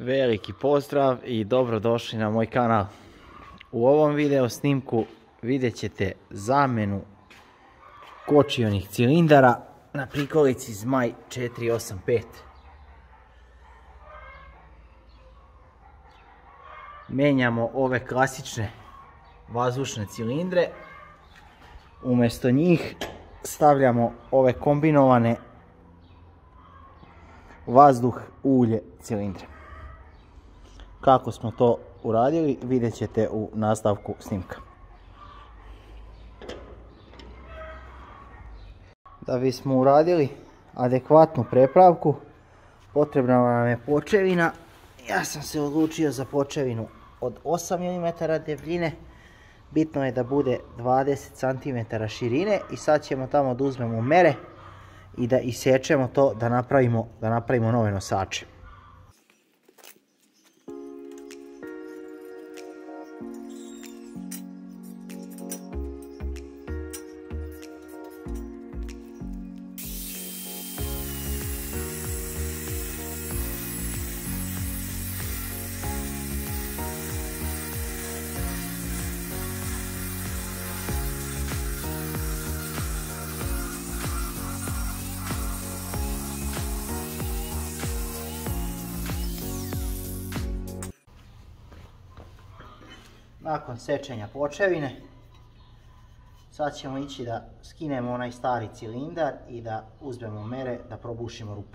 Veliki pozdrav i dobrodošli na moj kanal. U ovom video snimku vidjet ćete zamjenu kočionih cilindara na prikolici Zmaj 485. Mijenjamo ove klasične vazdušne cilindre. Umjesto njih stavljamo ove kombinovane vazduh ulje cilindre. Kako smo to uradili vidjet ćete u nastavku snimka. Da bismo uradili adekvatnu prepravku potrebna nam je počevina. Ja sam se odlučio za počevinu od 8 mm debljine. Bitno je da bude 20 cm širine i sad ćemo tamo da uzmemo mere i da isječemo to da napravimo nove nosače. Nakon sečenja počevine, sad ćemo ići da skinemo onaj stari cilindar i da uzmemo mere da probušimo rupe.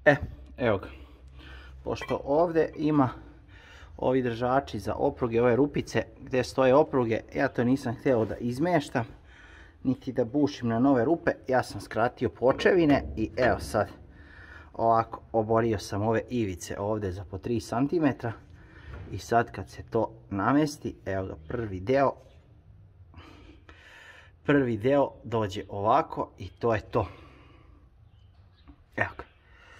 Evo ga. Pošto ovdje ima ovi držači za opruge, ove rupice gdje stoje opruge, ja to nisam htio da izmještam, niti da bušim na nove rupe, ja sam skratio počevine i evo sad ovako oborio sam ove ivice ovdje za po 3 cm i sad kad se to namesti, evo ga prvi deo dođe ovako i to je to. Evo ga.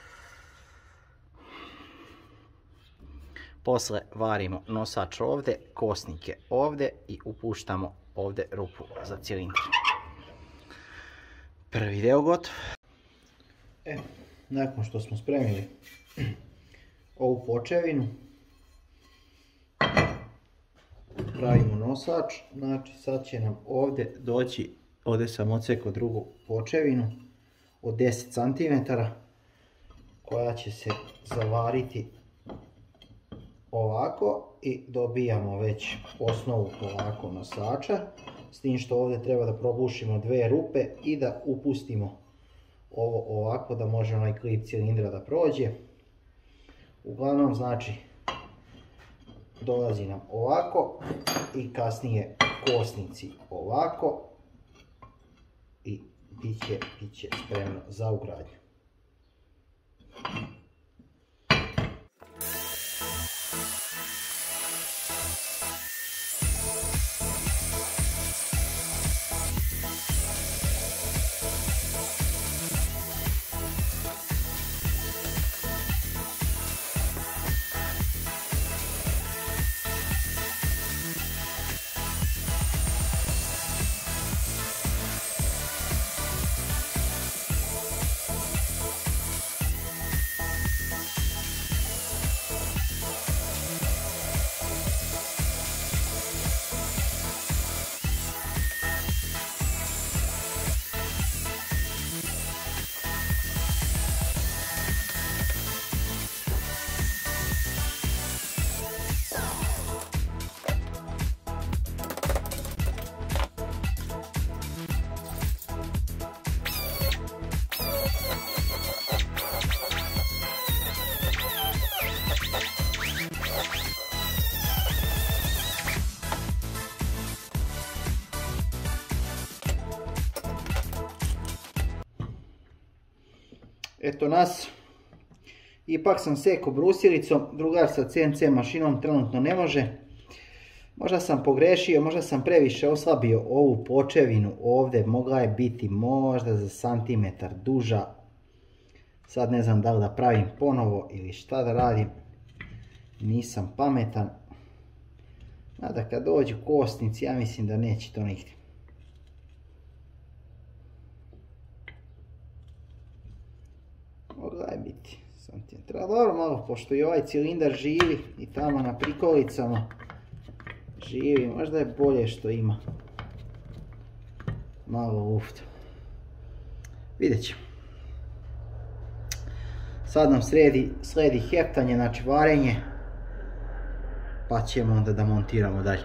Posle varimo nosač ovdje, kosnike ovdje i upuštamo ovdje rupu za cilindar. Prvi deo gotov. Nakon što smo spremili ovu počevinu, pravimo nosač. Znači sad će nam ovdje doći, ovdje sam odsekao drugu počevinu od 10 cm koja će se zavariti ovako i dobijamo već osnovu ovako nosača, s tim što ovdje treba da probušimo dve rupe i da upustimo ovo ovako da može onaj klip cilindra da prođe. Uglavnom znači dolazi nam ovako i kasnije kosnici ovako i bit će spremno za ugradnju. Eto nas, ipak sam sekao brusilicom, drugar sa CNC mašinom trenutno ne može. Možda sam pogrešio, možda sam previše oslabio ovu počevinu ovdje, mogla je biti možda za santimetar duža. Sad ne znam da li da pravim ponovo ili šta da radim, nisam pametan. Mada kad dođu kosnici, ja mislim da neće to nigdje. Mogla je biti santimetra. Dobro, malo, pošto i ovaj cilindar živi i tamo na prikolicama živi, možda je bolje što ima malo lufta. Vidjet ćemo. Sad nam slijedi heftanje, znači varenje, pa ćemo onda da montiramo dalje.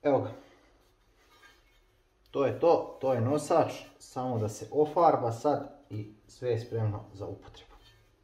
Evo ga. To je to, to je nosač, samo da se ofarba sad i sve je spremno za upotrebu.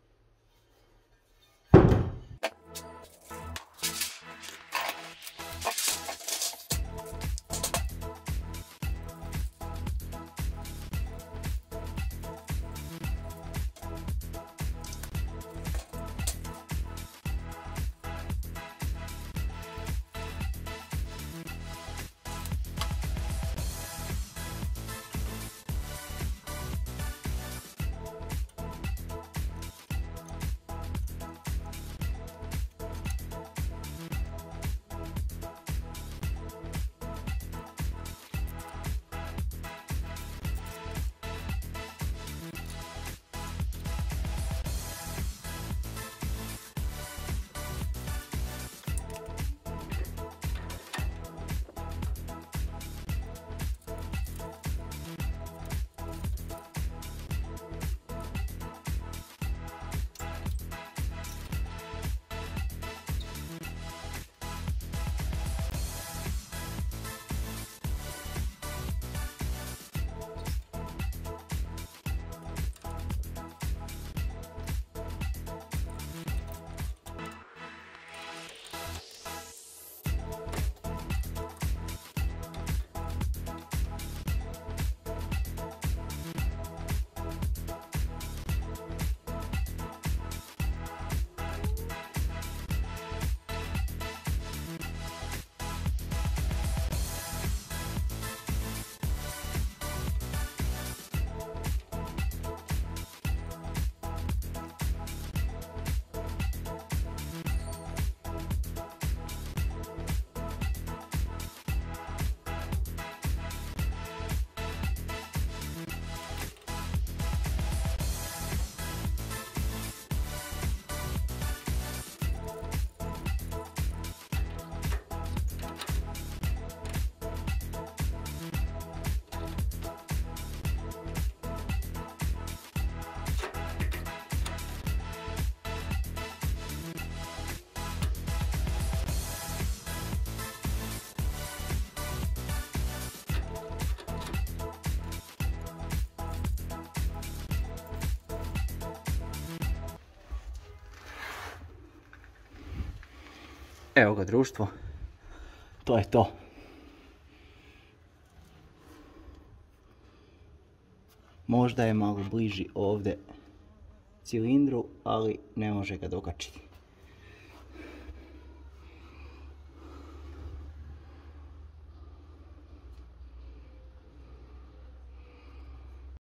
Evo ga društvo, to je to. Možda je malo bliži ovdje cilindru, ali ne može ga dokačiti.